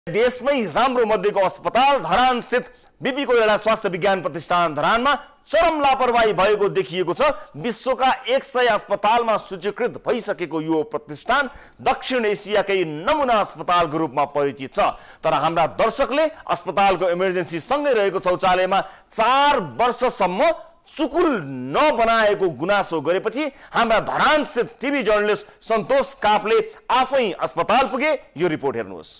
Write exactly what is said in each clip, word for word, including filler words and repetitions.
देशमै राम्रो मध्येको अस्पताल धरान स्थित बीपी कोइराला स्वास्थ्य विज्ञान प्रतिष्ठान धरानमा चरम लापरवाही भएको देखिएको छ। विश्वका एक सय अस्पतालमा सूचीकृत भइसकेको यो प्रतिष्ठान दक्षिण एसियाकै नमुना अस्पतालको रूपमा परिचित छ। तर हाम्रा दर्शकले अस्पतालको इमर्जेन्सी सँगै रहेको शौचालयमा चार वर्षसम्म चुकुल नबनाएको गुनासो गरेपछि हाम्रा धरान स्थित टिभी जर्नलिस्ट सन्तोष कापले आफै अस्पताल पुगे। यो रिपोर्ट हेर्नुहोस्।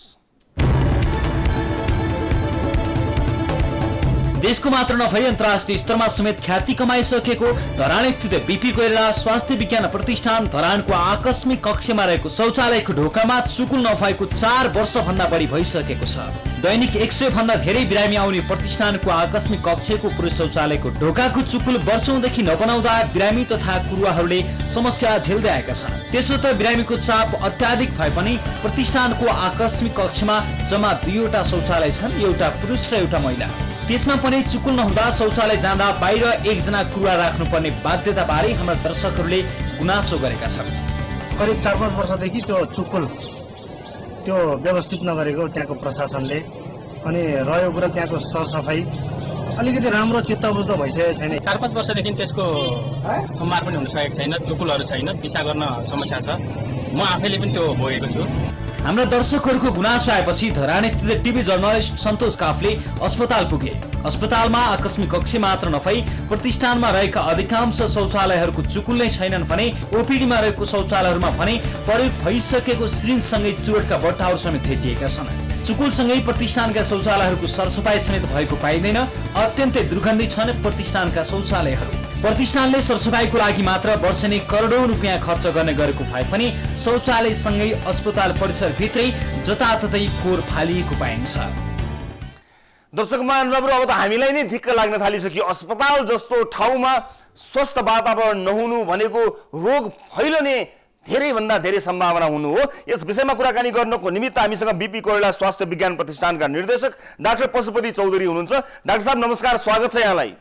देशको मात्र नभई अन्तर्राष्ट्रिय स्तरमा समेत ख्याति कमाइसकेको धरान स्थित बीपी कोइराला स्वास्थ्य विज्ञान प्रतिष्ठान धरानको आकस्मिक कक्षमा रहेको शौचालयको ढोकामा चुकुल नभएको चार वर्ष भन्दा बढी भइसकेको छ। दैनिक एक सय भन्दा धेरै बिरामी आउने प्रतिष्ठानको आकस्मिक कक्षको पुरुष शौचालयको ढोकाको चुकुल वर्षौंदेखि नबनाउँदा बिरामी तथा कुरुवाहरूले समस्या झेल्दै आएका छन्। त्यसो त बिरामीको चाप अत्याधिक भए पनि प्रतिष्ठानको आकस्मिक कक्षमा जम्मा दुईवटा शौचालय छन्, एउटा पुरुष र एउटा महिला। त्यसमा पनि चुकुल नहुँदा शौचालय जाँदा बाहिर एकजना कुरुवा राख्नुपर्ने बाध्यता बारे हाम्रा दर्शकहरूले गुनासो गरेका छन्। करिब चार पाँच वर्षदेखि त्यो चुकुल त्यो व्यवस्थित नगरेको त्यहाँको प्रशासनले, अनि रह्यो कुरा त्यहाँको सरसफाई अलिकति राम्रो चित्तबुझ्दो भइसकेको छैन। चार पाँच वर्षदेखि त्यसको सम्हार पनि हुन सकेको छैन, चुकुलहरू छैन, पिसा गर्न समस्या छ। म आफैले पनि त्यो भोगेको छु। हाम्रा दर्शकहरूको गुनासो आएपछि धरान स्थित टिभी जर्नलिस्ट सन्तोष काफले अस्पताल पुगे। अस्पतालमा आकस्मिक कक्ष मात्र नभई प्रतिष्ठानमा रहेका अधिकांश शौचालयहरूको चुकुल नै छैनन् भने ओपीडीमा रहेको शौचालयहरूमा भने प्रयोग भइसकेको सिरिन्जसँगै चुरोटका बट्टाहरू समेत भेटिएका छन्। चुकुलसँगै प्रतिष्ठानका शौचालयहरूको सरसफाई समेत भएको पाइँदैन। अत्यन्तै दुर्गन्धी छन् प्रतिष्ठानका शौचालयहरू। प्रतिष्ठानले सरसफाईको लागि मात्र वर्षेनी करोडौं रुपियाँ खर्च गर्ने गरेको भए पनि शौचालयसँगै अस्पताल परिसरभित्रै जताततै फोहोर फालिएको पाइन्छ। दर्शक महानुभावहरू, अब त हामीलाई नै धिक्क लाग्न थालिसक्यो। अस्पताल जस्तो ठाउँमा स्वस्थ वातावरण नहुनु भनेको रोग फैलने धेरै भन्दा धेरै सम्भावना हुनु हो। यस विषयमा कुराकानी गर्नको निमित्त हामीसँग बीपी कोइराला स्वास्थ्य विज्ञान प्रतिष्ठानका निर्देशक डाक्टर पशुपति चौधरी हुनुहुन्छ। डाक्टर साहब नमस्कार, स्वागत छ यहाँलाई।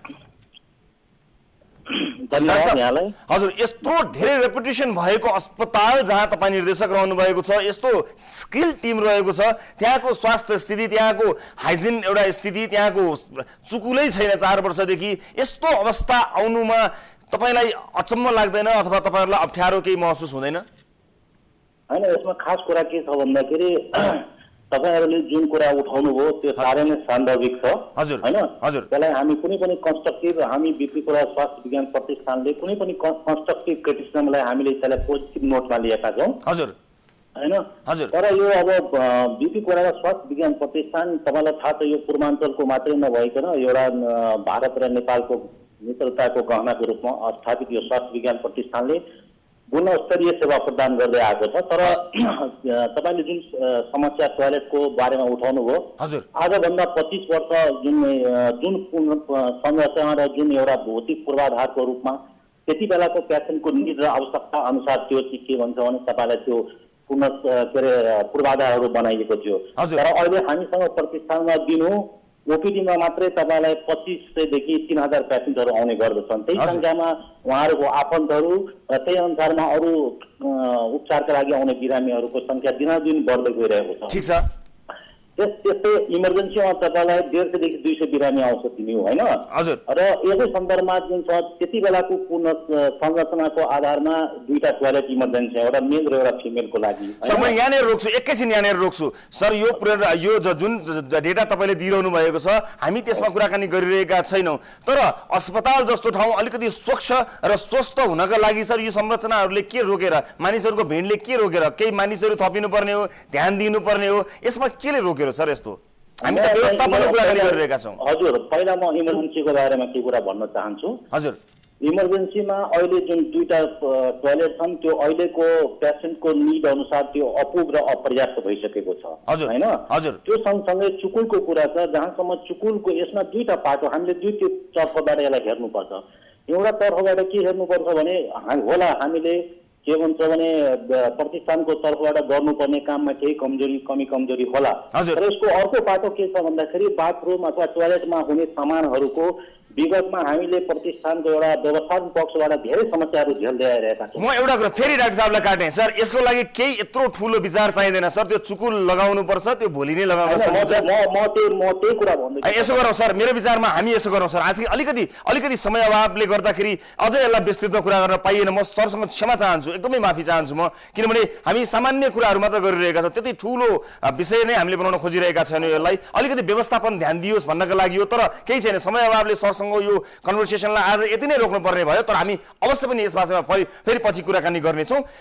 हजुर, यत्रो धेरै रेपुटेसन भएको अस्पताल जहाँ तपाईँ निर्देशक रहनु भएको छ, यस्तो स्किल टिम रहेको छ, त्यहाँको स्वास्थ्य स्थिति, त्यहाँको हाइजिन एउटा स्थिति, त्यहाँको चुकुलै छैन चार वर्षदेखि, यस्तो अवस्था आउनुमा तपाईलाई अचम्म लाग्दैन अथवा तपाईहरुलाई अप्ठ्यारो केही महसुस हुँदैन? हैन, यसमा खास कुरा के छ भन्दाखेरि तपाईहरुले जुन कुरा उठाउनु भयो त्यो सारै नै सान्दर्भिक छ। हजुर हैन, हजुर, त्यसलाई हामी कुनै पनि कन्स्ट्रक्टिभ, हामी बीपी कोइराला स्वास्थ्य विज्ञान प्रतिष्ठानले कुनै पनि कन्स्ट्रक्टिभ क्रिटिसिजमलाई हामीले त्यसलाई पोजिटिभ नोटमा लिएका छौं। हजुर हैन, हजुर, तर यो अब बीपी कोइराला स्वास्थ्य विज्ञान प्रतिष्ठान तपाईलाई थाहा छ, यो पूर्वाञ्चलको मात्रै नभइकन एउटा भारत र नेपालको मित्रताको गहनाको रूपमा स्थापित यो स्वास्थ्य विज्ञान प्रतिष्ठानले गुणस्तरीय सेवा प्रदान गर्दै आएको छ। तर तपाईले जुन समस्या टोयलेटको बारेमा उठाउनु भयो, हजुर, आजभन्दा पच्चीस वर्ष जुन जुन संरचना र जुन एउटा भौतिक पूर्वाधारको रूपमा त्यति बेलाको पेसेन्टको निड र आवश्यकता अनुसार त्यो चाहिँ के भन्छ भने तपाईलाई त्यो पुनः के अरे पूर्वाधारहरू बनाइएको थियो। तर अहिले हामीसँग प्रतिष्ठानमा दिनु ओपीडीमा मात्रै तपाईलाई पच्चीस सयदेखि तीन हजार पेसेन्टहरू आउने गर्दछन्। त्यही संख्यामा उहाँहरूको आफन्तहरू र त्यही अनुसारमा अरू उपचारका लागि आउने बिरामीहरूको संख्या दिनादिन बढ्दै गइरहेको छ। ठीक छ। त्यस त्यस्तै इमर्जेन्सीमा तपाईलाई डेढ सयदेखि दुई सय बिरामी आउँछ दिनु, होइन? हजुर। र यसै सन्दर्भमा जुन छ त्यति बेलाको पूर्ण संरचनाको आधारमा दुईटा टोयलेट इमर्जेन्सी, एउटा मेल र एउटा फिमेलको लागि। सर म यहाँनिर रोक्छु, एकैछिन यहाँनिर रोक्छु। सर यो यो जुन डेटा तपाईँले दिइरहनु भएको छ हामी त्यसमा कुराकानी गरिरहेका छैनौँ, तर अस्पताल जस्तो ठाउँ अलिकति स्वच्छ र स्वस्थ हुनका लागि सर यो संरचनाहरूले के रोकेर, मानिसहरूको भिडले के रोकेर, केही मानिसहरू थपिनुपर्ने हो, ध्यान दिनुपर्ने हो, यसमा केले रोकेर सर यस्तो? हामी त व्यवस्थापनको कुराकानी गरिरहेका छौँ। हजुर, पहिला म इमर्जेन्सीको बारेमा के कुरा भन्न चाहन्छु। हजुर, इमर्जेन्सीमा अहिले जुन दुईटा टोयलेट छन् त्यो अहिलेको पेसेन्टको निड अनुसार त्यो अपुग र अपर्याप्त भइसकेको छ, होइन? हजुर। त्यो सँगसँगै चुकुलको कुरा छ, जहाँसम्म चुकुलको यसमा दुईटा पाटो हामीले दुई तर्फबाट यसलाई हेर्नुपर्छ। एउटा तर्फबाट के हेर्नुपर्छ भने होला हामीले के भन्छ भने प्रतिष्ठानको तर्फबाट गर्नुपर्ने काममा केही कमजोरी कमी कमजोरी होला, तर यसको अर्को पाटो के छ भन्दाखेरि बाथरुम अथवा टोयलेटमा हुने सामानहरूको विगतमा हामीले प्रतिष्ठानको एउटा व्यवस्थापन पक्षबाट धेरै समस्याहरू झेल्दै आइरहेका छौँ। म एउटा कुरा फेरि डाक्टर साहबलाई काट्ने सर, यसको लागि केही यत्रो ठुलो विचार चाहिँदैन सर, त्यो चुकुल लगाउनु पर्छ, त्यो भोलि नै लगाउन सकिन्छ। म म त्यही म त्यही कुरा भन्दैछु। यसो गरौँ सर, मेरो विचारमा हामी यसो गरौँ सर, आखिर अलिकति अलिकति समय अभावले गर्दाखेरि अझै यसलाई विस्तृत कुरा गर्न पाइएन। म सरसँग क्षमा चाहन्छु, एकदमै माफी चाहन्छु म, किनभने हामी सामान्य कुराहरू मात्र गरिरहेका छौँ, त्यति ठुलो विषय नै हामीले बनाउन खोजिरहेका छैनौँ। यसलाई अलिकति व्यवस्थापन ध्यान दियोस् भन्नका लागि हो, तर केही छैन, समय अभावले सरसँग यो कन्भर्सेसनलाई आज यति नै रोक्नुपर्ने भयो। तर हामी अवश्य पनि यस बारेमा फेरि फेरि पछि कुराकानी गर्नेछौँ।